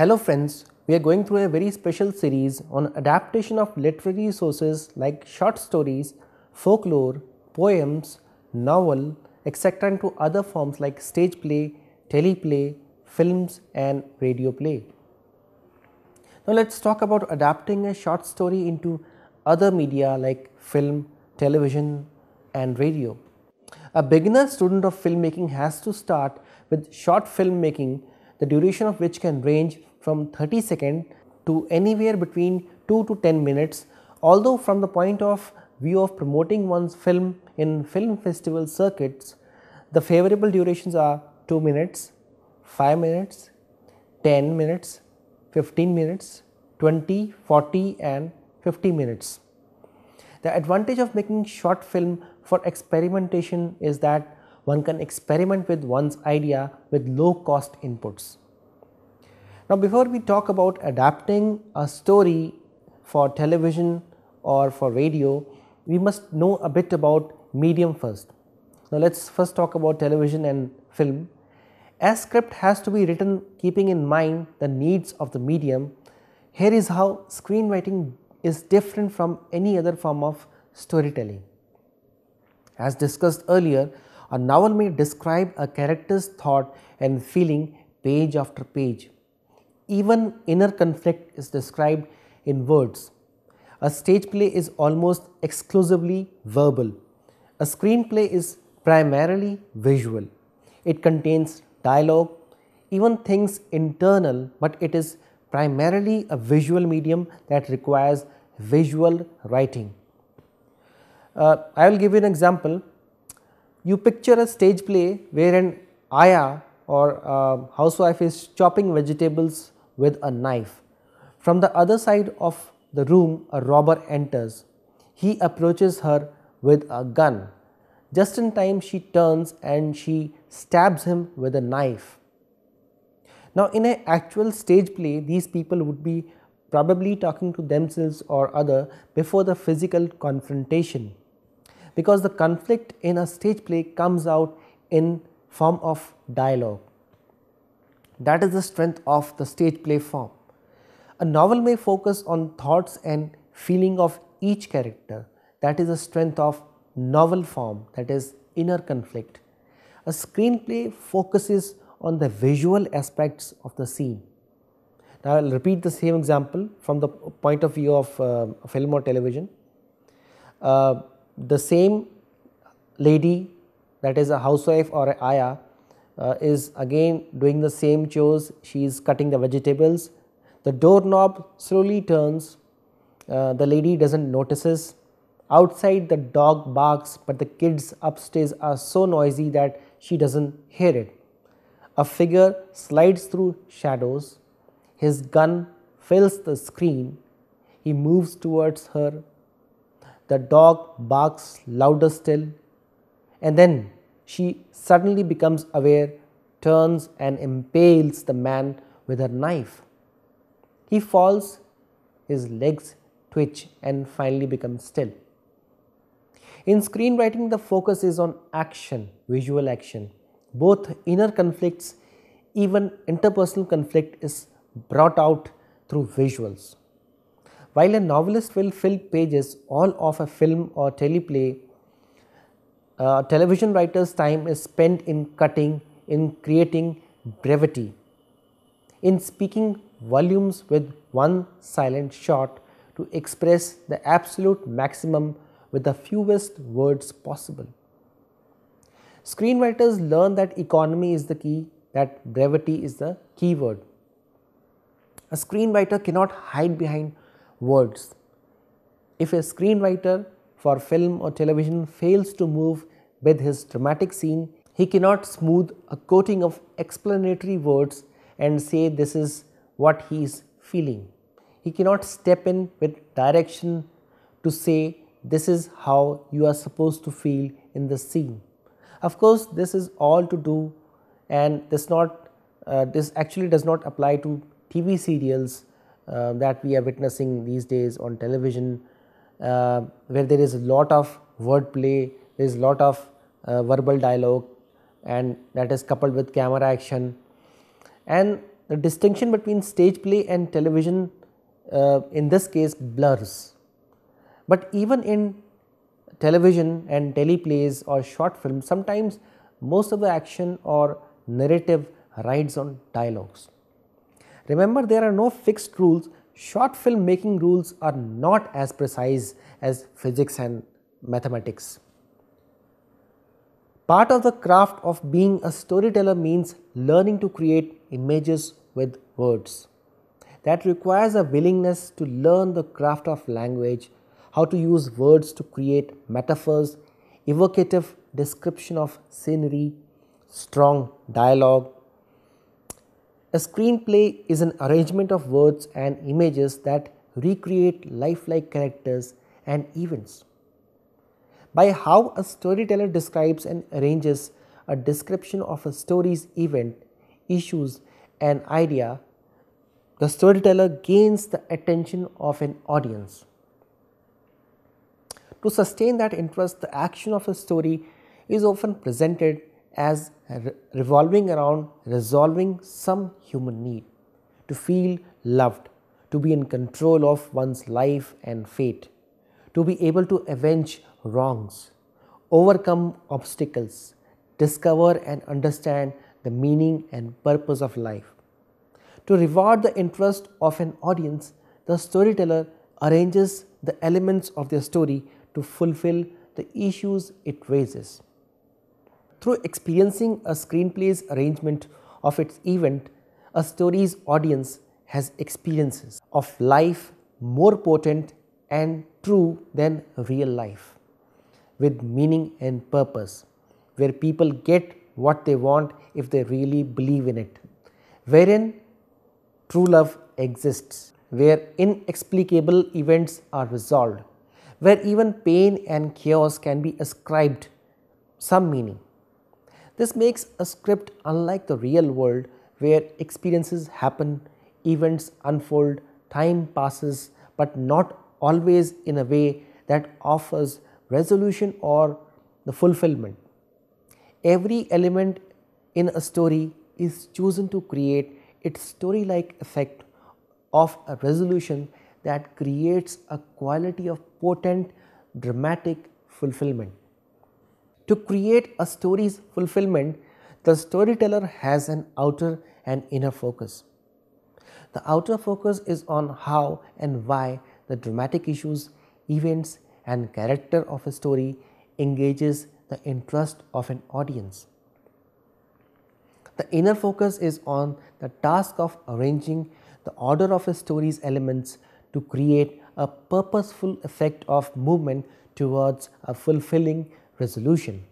Hello friends, we are going through a very special series on adaptation of literary sources like short stories, folklore, poems, novel, etc. into other forms like stage play, teleplay, films and radio play. Now let us talk about adapting a short story into other media like film, television and radio. A beginner student of filmmaking has to start with short filmmaking, the duration of which can range from 30 seconds to anywhere between 2 to 10 minutes, although from the point of view of promoting one's film in film festival circuits, the favorable durations are 2 minutes, 5 minutes, 10 minutes, 15 minutes, 20, 40 and 50 minutes. The advantage of making short film for experimentation is that one can experiment with one's idea with low cost inputs. Now before we talk about adapting a story for television or for radio, we must know a bit about medium first. Now let us first talk about television and film. As script has to be written keeping in mind the needs of the medium, here is how screenwriting is different from any other form of storytelling. As discussed earlier, a novel may describe a character's thought and feeling page after page. Even inner conflict is described in words. A stage play is almost exclusively verbal. A screenplay is primarily visual. It contains dialogue, even things internal, but it is primarily a visual medium that requires visual writing. I will give you an example. You picture a stage play where an ayah or housewife is chopping vegetables with a knife. From the other side of the room, a robber enters. He approaches her with a gun. Just in time, she turns and she stabs him with a knife. Now in an actual stage play, these people would be probably talking to themselves or other before the physical confrontation, because the conflict in a stage play comes out in form of dialogue. That is the strength of the stage play form. A novel may focus on thoughts and feeling of each character. That is the strength of novel form, that is inner conflict. A screenplay focuses on the visual aspects of the scene. Now I will repeat the same example from the point of view of film or television. The same lady, that is a housewife or a ayah, is again doing the same chores. She is cutting the vegetables. The doorknob slowly turns. The lady doesn't notices. Outside the dog barks, but the kids upstairs are so noisy that she doesn't hear it. A figure slides through shadows. His gun fills the screen. He moves towards her. The dog barks louder still, and then she suddenly becomes aware, turns and impales the man with her knife. He falls, his legs twitch and finally becomes still. In screenwriting, the focus is on action, visual action. Both inner conflicts, even interpersonal conflict is brought out through visuals. While a novelist will fill pages all of a film or teleplay, a television writer's time is spent in cutting, in creating brevity, in speaking volumes with one silent shot to express the absolute maximum with the fewest words possible. Screenwriters learn that economy is the key, that brevity is the key word. A screenwriter cannot hide behind words. If a screenwriter for film or television fails to move with his dramatic scene, he cannot smooth a coating of explanatory words and say this is what he is feeling. He cannot step in with direction to say this is how you are supposed to feel in the scene. Of course, this is all to do, and this actually does not apply to TV serials that we are witnessing these days on television, where there is a lot of wordplay, there is a lot of verbal dialogue, and that is coupled with camera action. And the distinction between stage play and television in this case blurs. But even in television and teleplays or short films, sometimes most of the action or narrative rides on dialogues. Remember, there are no fixed rules. Short film making rules are not as precise as physics and mathematics. Part of the craft of being a storyteller means learning to create images with words. That requires a willingness to learn the craft of language, how to use words to create metaphors, evocative description of scenery, strong dialogue. A screenplay is an arrangement of words and images that recreate lifelike characters and events. By how a storyteller describes and arranges a description of a story's event, issues, and idea, the storyteller gains the attention of an audience. To sustain that interest, the action of a story is often presented as revolving around resolving some human need, to feel loved, to be in control of one's life and fate, to be able to avenge wrongs, overcome obstacles, discover and understand the meaning and purpose of life. To reward the interest of an audience, the storyteller arranges the elements of their story to fulfill the issues it raises. Through experiencing a screenplay's arrangement of its event, a story's audience has experiences of life more potent and true than real life, with meaning and purpose, where people get what they want if they really believe in it, wherein true love exists, where inexplicable events are resolved, where even pain and chaos can be ascribed some meaning. This makes a script unlike the real world, where experiences happen, events unfold, time passes, but not always in a way that offers resolution or the fulfillment. Every element in a story is chosen to create its story-like effect of a resolution that creates a quality of potent, dramatic fulfillment. To create a story's fulfillment, the storyteller has an outer and inner focus. The outer focus is on how and why the dramatic issues, events, and character of a story engages the interest of an audience. The inner focus is on the task of arranging the order of a story's elements to create a purposeful effect of movement towards a fulfilling resolution.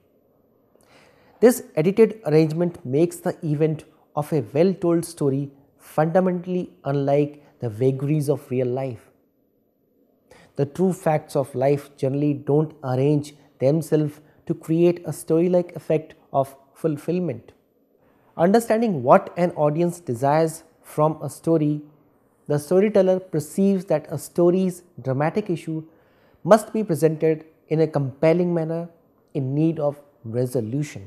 This edited arrangement makes the event of a well-told story fundamentally unlike the vagaries of real life. The true facts of life generally don't arrange themselves to create a story-like effect of fulfillment. Understanding what an audience desires from a story, the storyteller perceives that a story's dramatic issue must be presented in a compelling manner in need of resolution.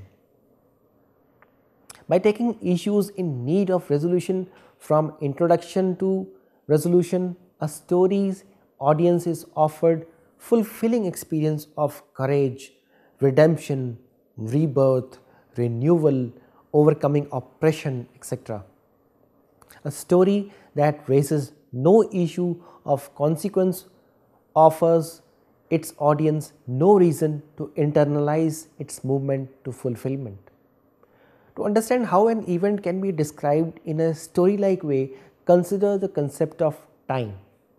By taking issues in need of resolution from introduction to resolution, a story's audience is offered fulfilling experience of courage, redemption, rebirth, renewal, overcoming oppression, etc. A story that raises no issue of consequence offers its audience no reason to internalize its movement to fulfillment. To understand how an event can be described in a story-like way, consider the concept of time.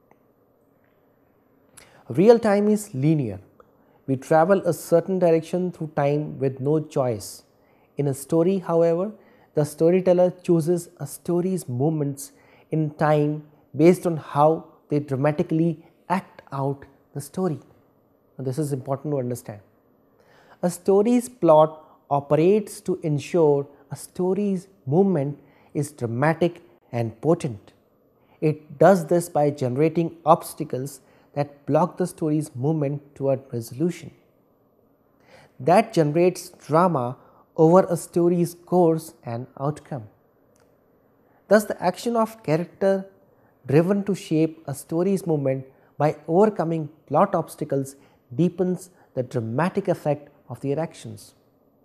Real time is linear. We travel a certain direction through time with no choice. In a story, however, the storyteller chooses a story's movements in time based on how they dramatically act out the story. Now, this is important to understand. A story's plot operates to ensure a story's movement is dramatic and potent. It does this by generating obstacles that block the story's movement toward resolution. That generates drama over a story's course and outcome. Thus, the action of character driven to shape a story's movement by overcoming plot obstacles deepens the dramatic effect of their actions.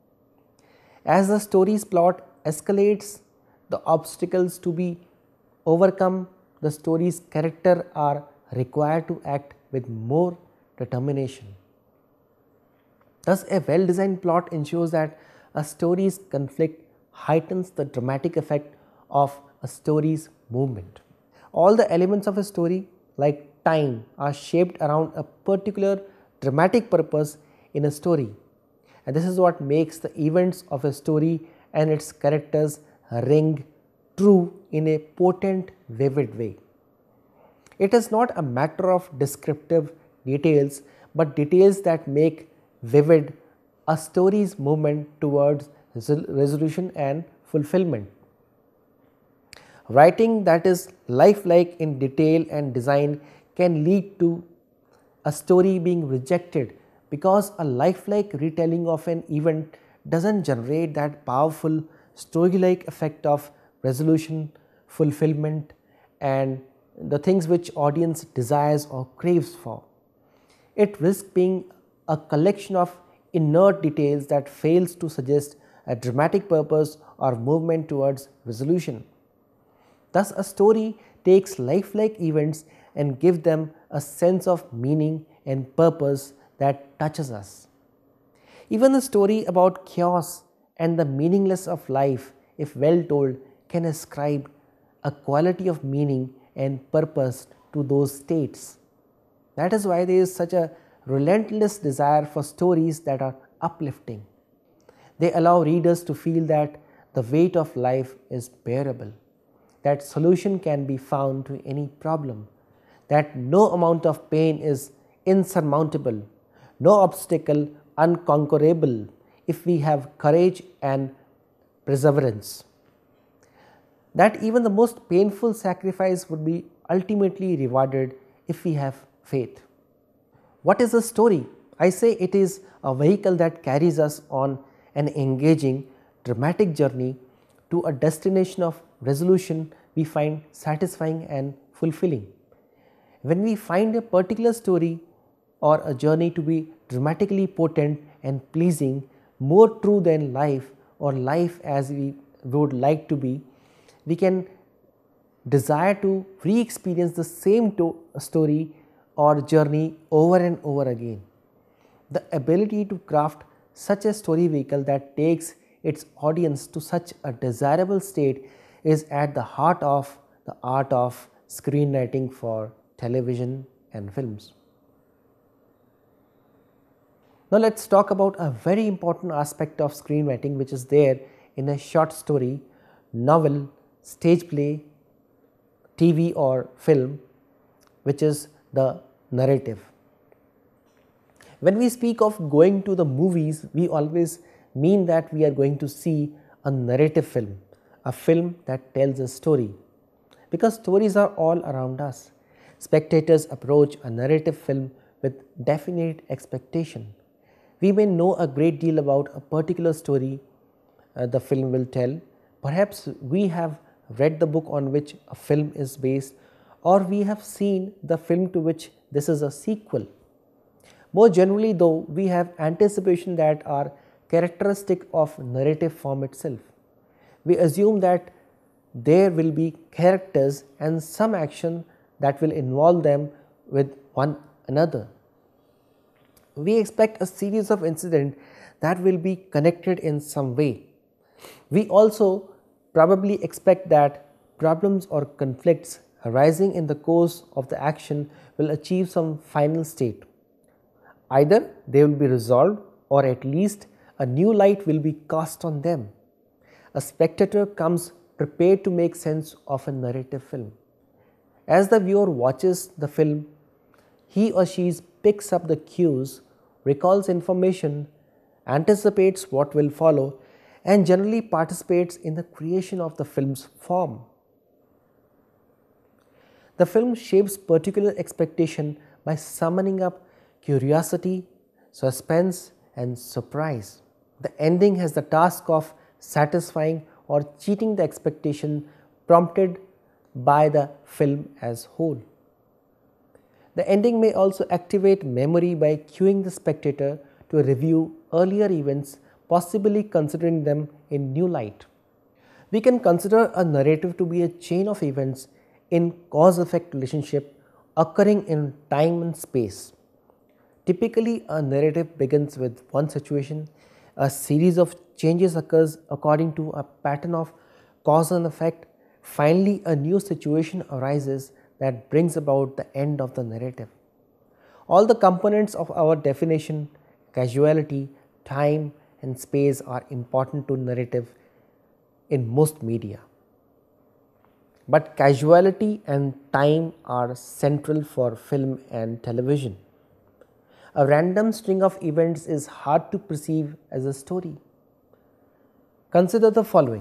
As the story's plot escalates, the obstacles to be overcome, the story's character are required to act with more determination. Thus, a well-designed plot ensures that a story's conflict heightens the dramatic effect of a story's movement. All the elements of a story, like time, are shaped around a particular dramatic purpose in a story, and this is what makes the events of a story and its characters ring true in a potent, vivid way. It is not a matter of descriptive details, but details that make vivid a story's movement towards resolution and fulfillment. Writing that is lifelike in detail and design can lead to a story being rejected because a lifelike retelling of an event does not generate that powerful story-like effect of resolution, fulfillment, and the things which audience desires or craves for. It risks being a collection of inert details that fails to suggest a dramatic purpose or movement towards resolution. Thus, a story takes lifelike events and gives them a sense of meaning and purpose that touches us. Even a story about chaos and the meaningless of life, if well told, can ascribe a quality of meaning and purpose to those states. That is why there is such a relentless desire for stories that are uplifting. They allow readers to feel that the weight of life is bearable, that solution can be found to any problem, that no amount of pain is insurmountable, no obstacle unconquerable if we have courage and perseverance, that even the most painful sacrifice would be ultimately rewarded if we have faith. What is a story? I say it is a vehicle that carries us on an engaging, dramatic journey to a destination of resolution we find satisfying and fulfilling. When we find a particular story or a journey to be dramatically potent and pleasing, more true than life or life as we would like to be, we can desire to re-experience the same story or journey over and over again. The ability to craft such a story vehicle that takes its audience to such a desirable state is at the heart of the art of screenwriting for television and films. Now let us talk about a very important aspect of screenwriting which is there in a short story, novel, stage play, TV or film, which is the narrative. When we speak of going to the movies, we always mean that we are going to see a narrative film, a film that tells a story, because stories are all around us. Spectators approach a narrative film with definite expectation. We may know a great deal about a particular story the film will tell. Perhaps we have read the book on which a film is based, or we have seen the film to which this is a sequel. More generally though, we have anticipation that are characteristic of narrative form itself. We assume that there will be characters and some action that will involve them with one another. We expect a series of incidents that will be connected in some way. We also probably expect that problems or conflicts arising in the course of the action will achieve some final state. Either they will be resolved or at least a new light will be cast on them. A spectator comes prepared to make sense of a narrative film. As the viewer watches the film, he or she picks up the cues, recalls information, anticipates what will follow, and generally participates in the creation of the film's form. The film shapes particular expectation by summoning up curiosity, suspense, and surprise. The ending has the task of satisfying or cheating the expectation prompted by the film as whole. The ending may also activate memory by cueing the spectator to review earlier events, possibly considering them in new light. We can consider a narrative to be a chain of events in cause-effect relationship occurring in time and space. Typically, a narrative begins with one situation, a series of changes occurs according to a pattern of cause and effect. Finally, a new situation arises that brings about the end of the narrative. All the components of our definition, causality, time and space are important to narrative in most media. But causality and time are central for film and television. A random string of events is hard to perceive as a story. Consider the following.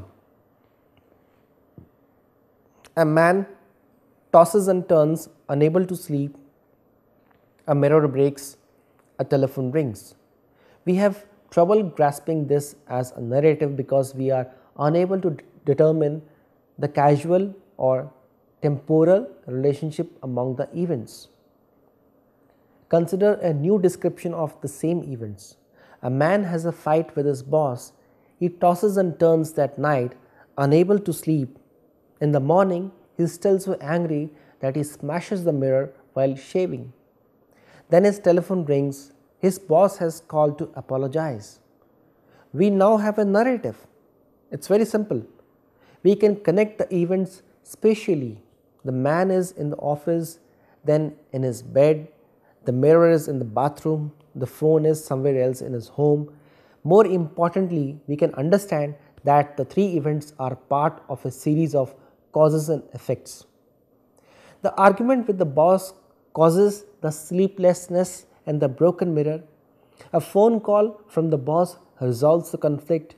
A man tosses and turns, unable to sleep, a mirror breaks, a telephone rings. We have trouble grasping this as a narrative because we are unable to determine the causal or temporal relationship among the events. Consider a new description of the same events. A man has a fight with his boss. He tosses and turns that night, unable to sleep. In the morning, he is still so angry that he smashes the mirror while shaving. Then his telephone rings. His boss has called to apologize. We now have a narrative. It's very simple. We can connect the events spatially. The man is in the office, then in his bed, the mirror is in the bathroom, the phone is somewhere else in his home. More importantly, we can understand that the three events are part of a series of causes and effects. The argument with the boss causes the sleeplessness and the broken mirror. A phone call from the boss resolves the conflict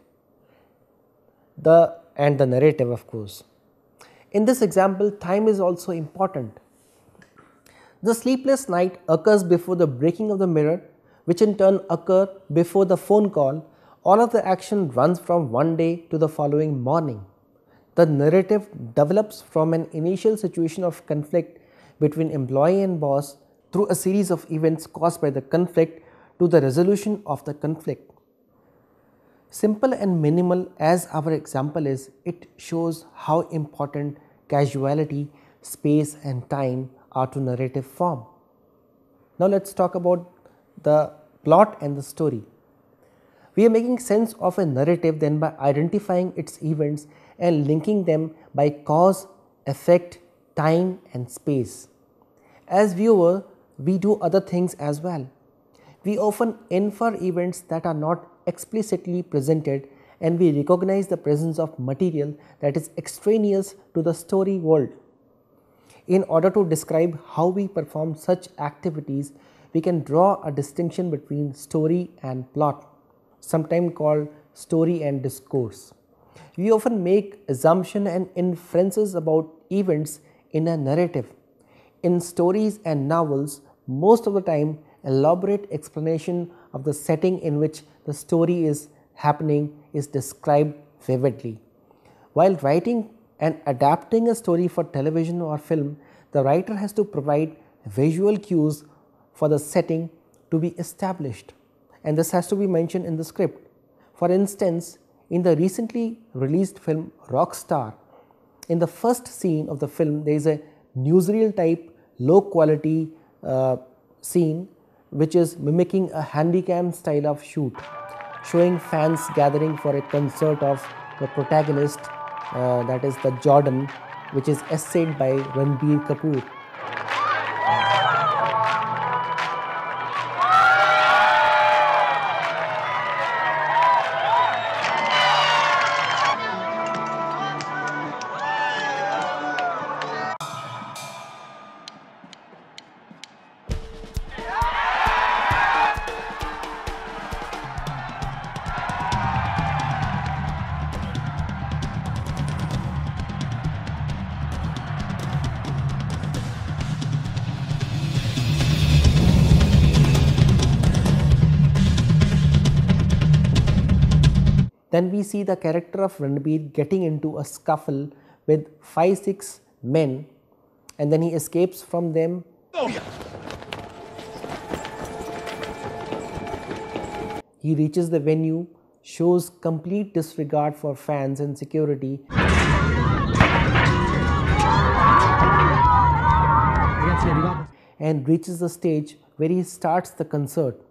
and the narrative, of course. In this example, time is also important. The sleepless night occurs before the breaking of the mirror, which in turn occur before the phone call. All of the action runs from one day to the following morning. The narrative develops from an initial situation of conflict between employee and boss through a series of events caused by the conflict to the resolution of the conflict. Simple and minimal as our example is, it shows how important causality, space and time are to narrative form. Now let us talk about the plot and the story. We are making sense of a narrative then by identifying its events and linking them by cause, effect, time and space. As viewer, we do other things as well. We often infer events that are not explicitly presented, and we recognize the presence of material that is extraneous to the story world. In order to describe how we perform such activities, we can draw a distinction between story and plot, sometimes called story and discourse. We often make assumptions and inferences about events in a narrative. In stories and novels, most of the time, elaborate explanation of the setting in which the story is happening is described vividly. While writing and adapting a story for television or film, the writer has to provide visual cues for the setting to be established, and this has to be mentioned in the script. For instance, in the recently released film Rockstar, in the first scene of the film, there is a newsreel type low quality scene which is mimicking a handycam style of shoot, showing fans gathering for a concert of the protagonist, that is the Jordan, which is essayed by Ranbir Kapoor. Then we see the character of Ranbir getting into a scuffle with 5-6 men, and then he escapes from them. He reaches the venue, shows complete disregard for fans and security, and reaches the stage where he starts the concert.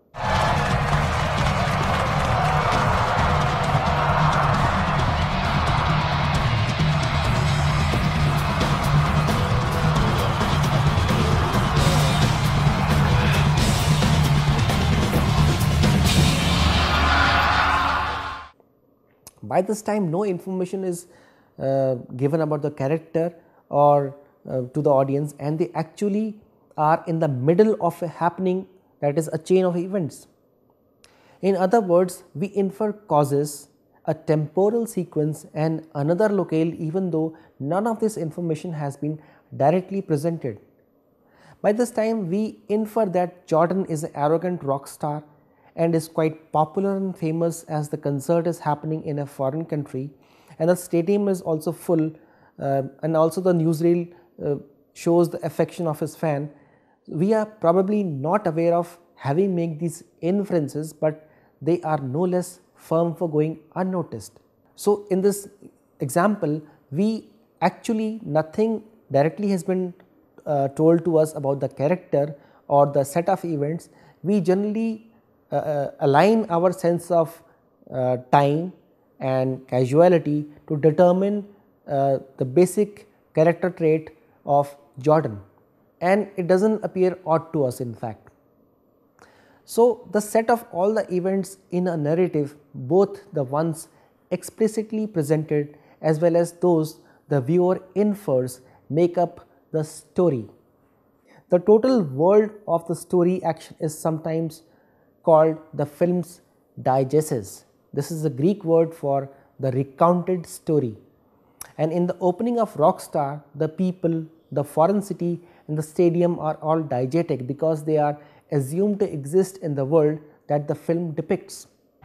By this time, no information is given about the character or to the audience, and they actually are in the middle of a happening, that is a chain of events. In other words, we infer causes, a temporal sequence and another locale, even though none of this information has been directly presented. By this time, we infer that Jordan is an arrogant rock star and is quite popular and famous, as the concert is happening in a foreign country and the stadium is also full, and also the newsreel shows the affection of his fan. We are probably not aware of having made these inferences, but they are no less firm for going unnoticed. So, in this example, we actually nothing directly has been told to us about the character or the set of events. We generally align our sense of time and casuality to determine the basic character trait of Jordan, and it does not appear odd to us in fact. So, the set of all the events in a narrative, both the ones explicitly presented as well as those the viewer infers, make up the story. The total world of the story action is sometimes called the film's diegesis. This is a Greek word for the recounted story, and in the opening of Rockstar, the people, the foreign city and the stadium are all diegetic because they are assumed to exist in the world that the film depicts.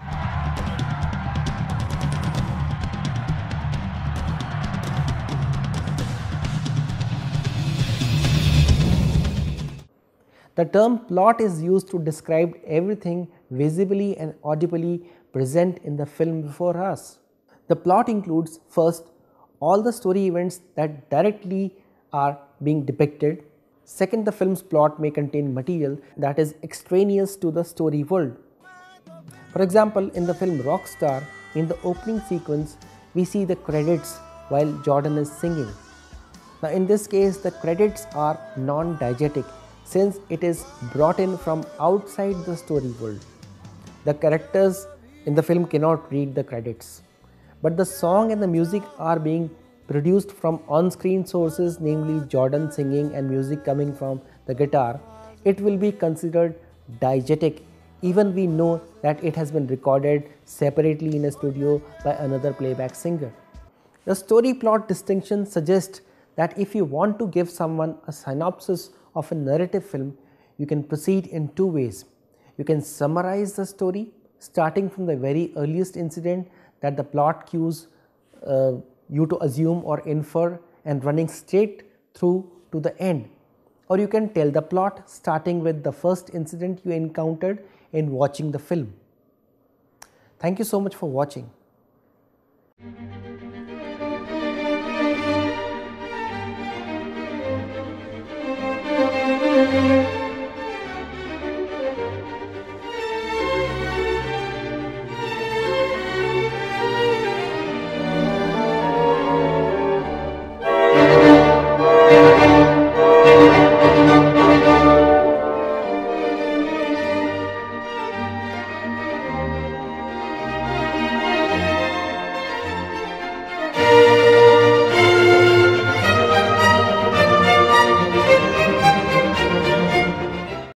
The term plot is used to describe everything visibly and audibly present in the film before us. The plot includes, first, all the story events that directly are being depicted. Second, the film's plot may contain material that is extraneous to the story world. For example, in the film Rockstar, in the opening sequence, we see the credits while Jordan is singing. Now, in this case, the credits are non-diegetic, since it is brought in from outside the story world. The characters in the film cannot read the credits, but the song and the music are being produced from on-screen sources, namely Jordan singing and music coming from the guitar. It will be considered diegetic, even we know that it has been recorded separately in a studio by another playback singer. The story plot distinction suggests that if you want to give someone a synopsis of a narrative film, you can proceed in two ways. You can summarize the story starting from the very earliest incident that the plot cues you to assume or infer and running straight through to the end, or you can tell the plot starting with the first incident you encountered in watching the film. Thank you so much for watching.